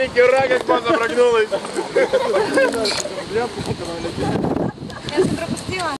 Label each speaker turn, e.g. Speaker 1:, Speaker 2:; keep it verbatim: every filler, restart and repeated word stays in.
Speaker 1: Маленький рак, как маза прогнулась.
Speaker 2: Я же пропустила.